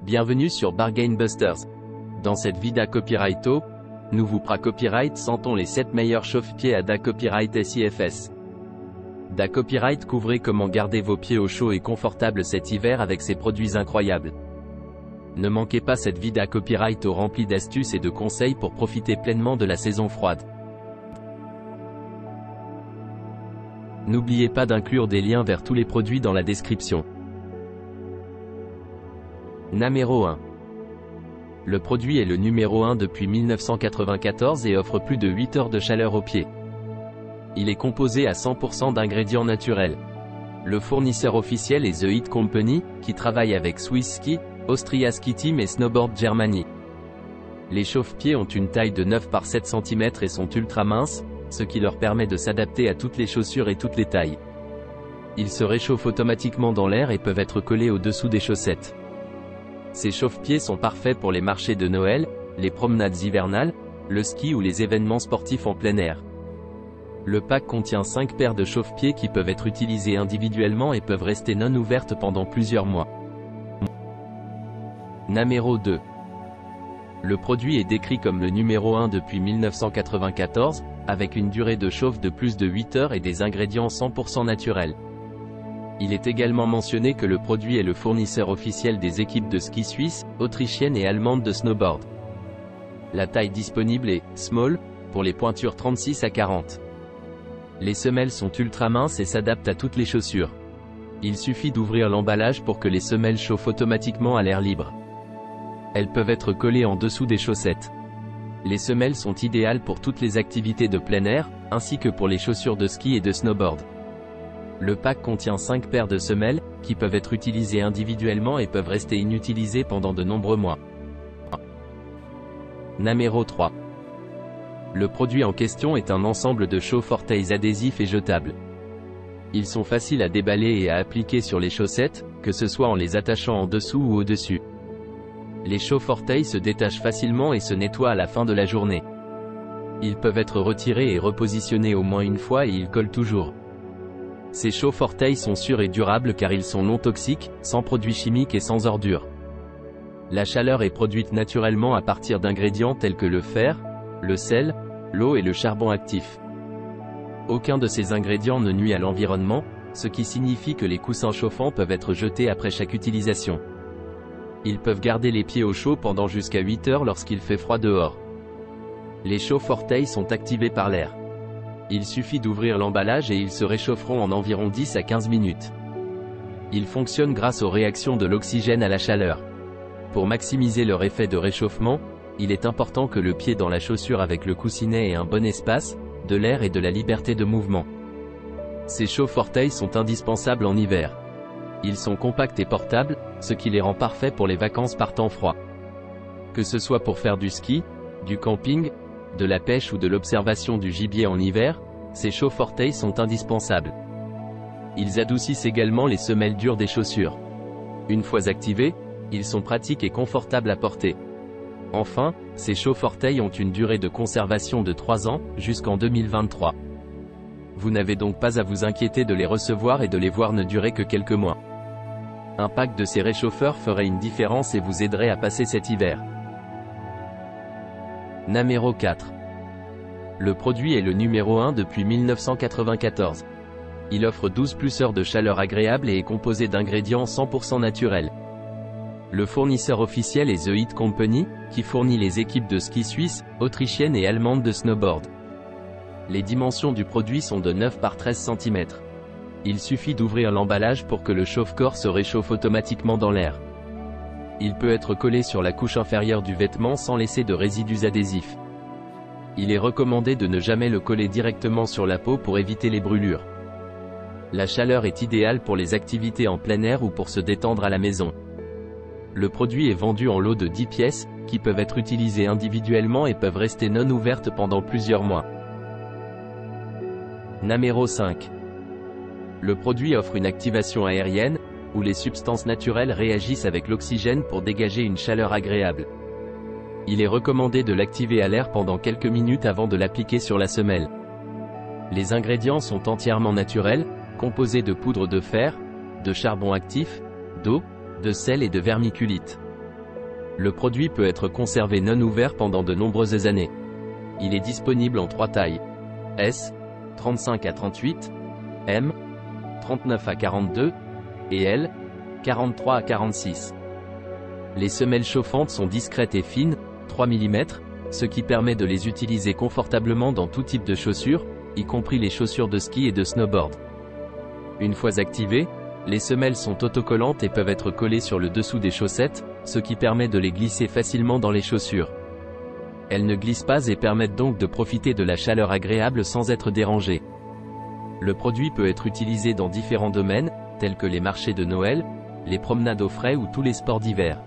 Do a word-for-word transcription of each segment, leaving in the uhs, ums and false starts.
Bienvenue sur Bargain Busters. Dans cette vida copyrighto, nous vous pra copyright sentons les sept meilleurs chauffe-pieds à Da Copyright S I F S. Da Copyright couvrez comment garder vos pieds au chaud et confortables cet hiver avec ses produits incroyables. Ne manquez pas cette vida copyright remplie d'astuces et de conseils pour profiter pleinement de la saison froide. N'oubliez pas d'inclure des liens vers tous les produits dans la description. Numéro un. Le produit est le numéro un depuis mille neuf cent quatre-vingt-quatorze et offre plus de huit heures de chaleur aux pieds. Il est composé à cent pour cent d'ingrédients naturels. Le fournisseur officiel est The Heat Company, qui travaille avec Swiss Ski, Austria Ski Team et Snowboard Germany. Les chauffe-pieds ont une taille de neuf par sept centimètres et sont ultra minces, ce qui leur permet de s'adapter à toutes les chaussures et toutes les tailles. Ils se réchauffent automatiquement dans l'air et peuvent être collés au-dessous des chaussettes. Ces chauffe-pieds sont parfaits pour les marchés de Noël, les promenades hivernales, le ski ou les événements sportifs en plein air. Le pack contient cinq paires de chauffe-pieds qui peuvent être utilisées individuellement et peuvent rester non ouvertes pendant plusieurs mois. Numéro deux. Le produit est décrit comme le numéro un depuis mille neuf cent quatre-vingt-quatorze, avec une durée de chauffe de plus de huit heures et des ingrédients cent pour cent naturels. Il est également mentionné que le produit est le fournisseur officiel des équipes de ski suisses, autrichiennes et allemandes de snowboard. La taille disponible est « small » pour les pointures trente-six à quarante. Les semelles sont ultra minces et s'adaptent à toutes les chaussures. Il suffit d'ouvrir l'emballage pour que les semelles chauffent automatiquement à l'air libre. Elles peuvent être collées en dessous des chaussettes. Les semelles sont idéales pour toutes les activités de plein air, ainsi que pour les chaussures de ski et de snowboard. Le pack contient cinq paires de semelles, qui peuvent être utilisées individuellement et peuvent rester inutilisées pendant de nombreux mois. Numéro trois. Le produit en question est un ensemble de chauffe-orteils adhésifs et jetables. Ils sont faciles à déballer et à appliquer sur les chaussettes, que ce soit en les attachant en dessous ou au-dessus. Les chauffe-orteils se détachent facilement et se nettoient à la fin de la journée. Ils peuvent être retirés et repositionnés au moins une fois et ils collent toujours. Ces chauffe-orteils sont sûrs et durables car ils sont non toxiques, sans produits chimiques et sans ordures. La chaleur est produite naturellement à partir d'ingrédients tels que le fer, le sel, l'eau et le charbon actif. Aucun de ces ingrédients ne nuit à l'environnement, ce qui signifie que les coussins chauffants peuvent être jetés après chaque utilisation. Ils peuvent garder les pieds au chaud pendant jusqu'à huit heures lorsqu'il fait froid dehors. Les chauffe-orteils sont activés par l'air. Il suffit d'ouvrir l'emballage et ils se réchaufferont en environ dix à quinze minutes. Ils fonctionnent grâce aux réactions de l'oxygène à la chaleur. Pour maximiser leur effet de réchauffement, il est important que le pied dans la chaussure avec le coussinet ait un bon espace, de l'air et de la liberté de mouvement. Ces chauffe-orteils sont indispensables en hiver. Ils sont compacts et portables, ce qui les rend parfaits pour les vacances par temps froid. Que ce soit pour faire du ski, du camping, de la pêche ou de l'observation du gibier en hiver, ces chauffe-orteils sont indispensables. Ils adoucissent également les semelles dures des chaussures. Une fois activés, ils sont pratiques et confortables à porter. Enfin, ces chauffe-orteils ont une durée de conservation de trois ans, jusqu'en deux mille vingt-trois. Vous n'avez donc pas à vous inquiéter de les recevoir et de les voir ne durer que quelques mois. Un pack de ces réchauffeurs ferait une différence et vous aiderait à passer cet hiver. Numéro quatre. Le produit est le numéro un depuis mille neuf cent quatre-vingt-quatorze. Il offre douze plus heures de chaleur agréable et est composé d'ingrédients cent pour cent naturels. Le fournisseur officiel est The Heat Company, qui fournit les équipes de ski suisses, autrichiennes et allemandes de snowboard. Les dimensions du produit sont de neuf par treize centimètres. Il suffit d'ouvrir l'emballage pour que le chauffe-corps se réchauffe automatiquement dans l'air. Il peut être collé sur la couche inférieure du vêtement sans laisser de résidus adhésifs. Il est recommandé de ne jamais le coller directement sur la peau pour éviter les brûlures. La chaleur est idéale pour les activités en plein air ou pour se détendre à la maison. Le produit est vendu en lots de dix pièces, qui peuvent être utilisées individuellement et peuvent rester non ouvertes pendant plusieurs mois. Numéro cinq. Le produit offre une activation aérienne, où les substances naturelles réagissent avec l'oxygène pour dégager une chaleur agréable. Il est recommandé de l'activer à l'air pendant quelques minutes avant de l'appliquer sur la semelle. Les ingrédients sont entièrement naturels, composés de poudre de fer, de charbon actif, d'eau, de sel et de vermiculite. Le produit peut être conservé non ouvert pendant de nombreuses années. Il est disponible en trois tailles. S, trente-cinq à trente-huit, M, trente-neuf à quarante-deux, et L, quarante-trois à quarante-six. Les semelles chauffantes sont discrètes et fines, trois millimètres, ce qui permet de les utiliser confortablement dans tout type de chaussures, y compris les chaussures de ski et de snowboard. Une fois activées, les semelles sont autocollantes et peuvent être collées sur le dessous des chaussettes, ce qui permet de les glisser facilement dans les chaussures. Elles ne glissent pas et permettent donc de profiter de la chaleur agréable sans être dérangées. Le produit peut être utilisé dans différents domaines, tels que les marchés de Noël, les promenades au frais ou tous les sports d'hiver.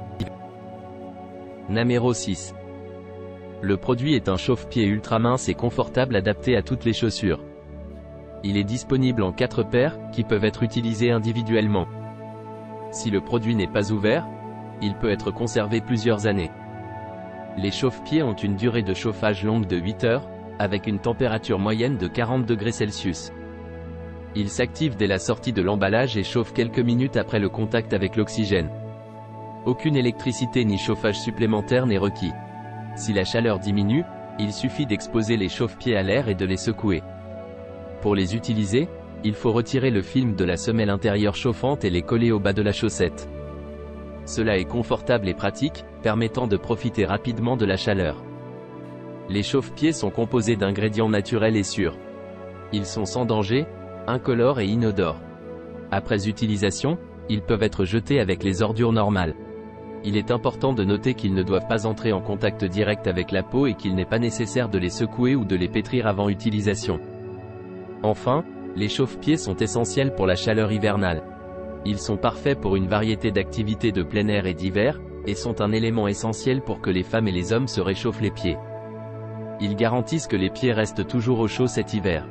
Numéro six. Le produit est un chauffe-pied ultra mince et confortable adapté à toutes les chaussures. Il est disponible en quatre paires, qui peuvent être utilisées individuellement. Si le produit n'est pas ouvert, il peut être conservé plusieurs années. Les chauffe-pieds ont une durée de chauffage longue de huit heures, avec une température moyenne de quarante degrés Celsius. Ils s'activent dès la sortie de l'emballage et chauffent quelques minutes après le contact avec l'oxygène. Aucune électricité ni chauffage supplémentaire n'est requis. Si la chaleur diminue, il suffit d'exposer les chauffe-pieds à l'air et de les secouer. Pour les utiliser, il faut retirer le film de la semelle intérieure chauffante et les coller au bas de la chaussette. Cela est confortable et pratique, permettant de profiter rapidement de la chaleur. Les chauffe-pieds sont composés d'ingrédients naturels et sûrs. Ils sont sans danger, incolores et inodores. Après utilisation, ils peuvent être jetés avec les ordures normales. Il est important de noter qu'ils ne doivent pas entrer en contact direct avec la peau et qu'il n'est pas nécessaire de les secouer ou de les pétrir avant utilisation. Enfin, les chauffe-pieds sont essentiels pour la chaleur hivernale. Ils sont parfaits pour une variété d'activités de plein air et d'hiver, et sont un élément essentiel pour que les femmes et les hommes se réchauffent les pieds. Ils garantissent que les pieds restent toujours au chaud cet hiver.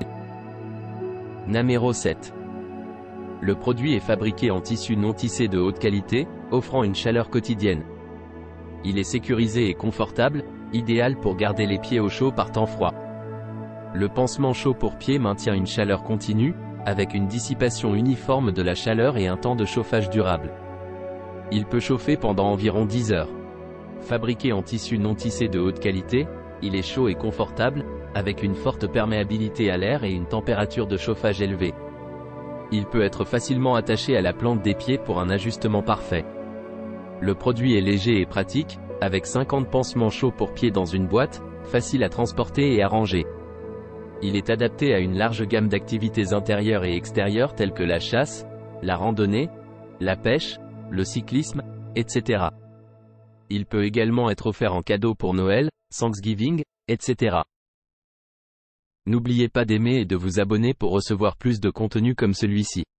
Numéro sept. Le produit est fabriqué en tissu non tissé de haute qualité, offrant une chaleur quotidienne. Il est sécurisé et confortable, idéal pour garder les pieds au chaud par temps froid. Le pansement chaud pour pieds maintient une chaleur continue, avec une dissipation uniforme de la chaleur et un temps de chauffage durable. Il peut chauffer pendant environ dix heures. Fabriqué en tissu non tissé de haute qualité, il est chaud et confortable, avec une forte perméabilité à l'air et une température de chauffage élevée. Il peut être facilement attaché à la plante des pieds pour un ajustement parfait. Le produit est léger et pratique, avec cinquante pansements chauds pour pieds dans une boîte, facile à transporter et à ranger. Il est adapté à une large gamme d'activités intérieures et extérieures telles que la chasse, la randonnée, la pêche, le cyclisme, et cetera. Il peut également être offert en cadeau pour Noël, Thanksgiving, et cetera. N'oubliez pas d'aimer et de vous abonner pour recevoir plus de contenu comme celui-ci.